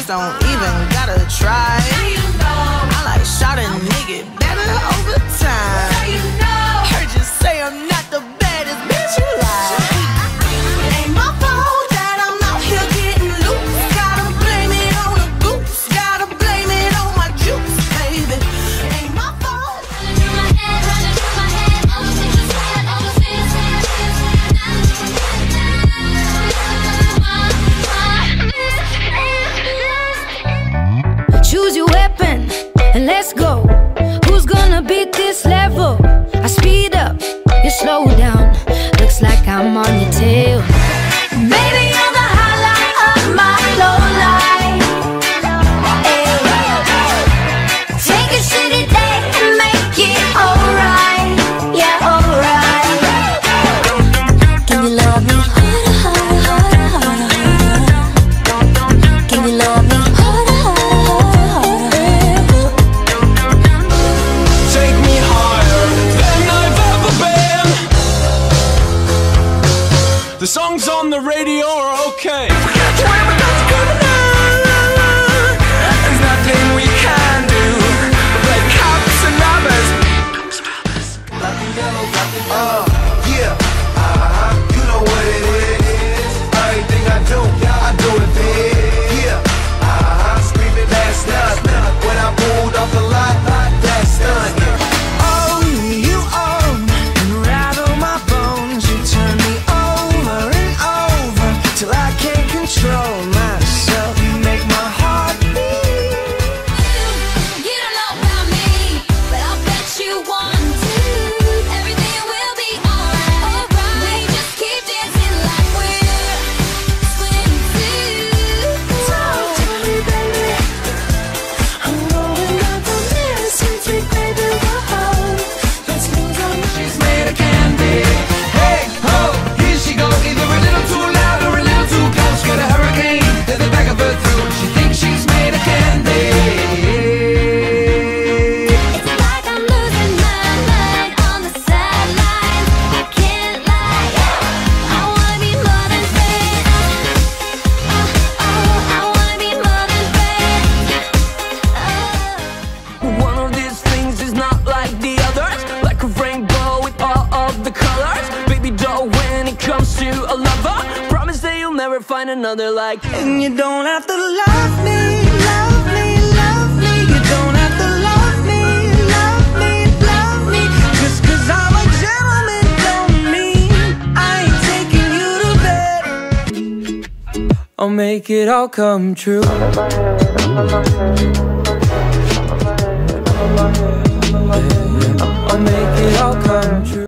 don't even gotta try. I like shot a nigga better over time. Heard you say I'm not the baddest bitch you like. Ain't my fault that I'm out here getting loose. Gotta blame it on the goose. Gotta blame it on my juice, baby. Ain't my fault. Choose your weapon and let's go. Who's gonna beat this level? I speed up, you slow down. Looks like I'm on your tail. Baby, you're the highlight of my low life. Ay. Take a shitty day and make it alright. Yeah, alright. Can you love me harder, harder, harder, harder, harder? Can you love me harder, harder, harder, harder? Take me higher than I've ever been. The songs on the radio are okay. There's nothing we can do. Like cops and robbers. Yeah, you know what it is. Everything I do it big. Yeah, screaming that's not when I pulled off the lot. That's done. Oh, you own and rattle my bones. You turn me over and over till I can't control myself. You make my heart beat. You don't know about me, but I'll bet you want to. Everything will be alright. We just keep dancing like we're swimming too. Talk to me, baby. I'm going up on this sweet baby. Whoa, let's lose our minds. She's made of candy. Hey, ho, here she goes. Either a little too loud or a little too close. Get a hurricane to the back of her throat. She thinks she's made of candy. It's like I'm losing my mind on the sideline. I can't lie, I wanna be more than friends. I wanna be more than friends. One of these things is not like the others. Like a rainbow with all of the colors. Baby doll, when it comes to a lover, promise that you'll never find another like you. And you don't have to love me, love me, love me. You don't have to love me, love me, love me. Just 'cause I'm a gentleman don't mean I ain't taking you to bed. I'll make it all come true. I'll make it all come true.